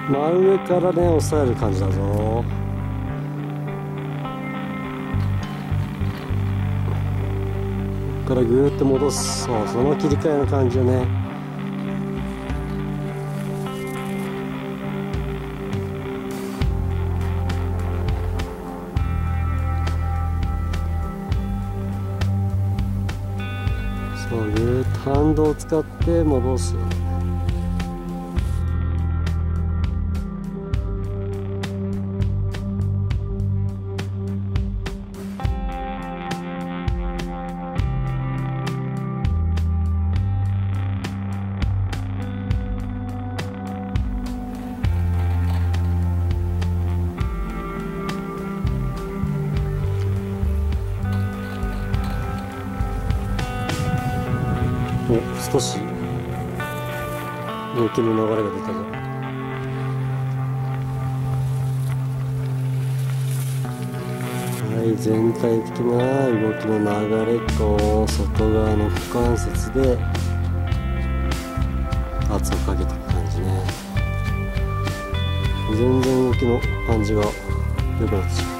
真上からね押さえる感じだぞ。ここからぐーっと戻す。そう、その切り替えの感じよね。そう、ぐーっと反動を使って戻す。お、少し動きの流れが出たぞ。はい、全体的な動きの流れと外側の股関節で圧をかけていく感じね。全然動きの感じが良くなってしまう。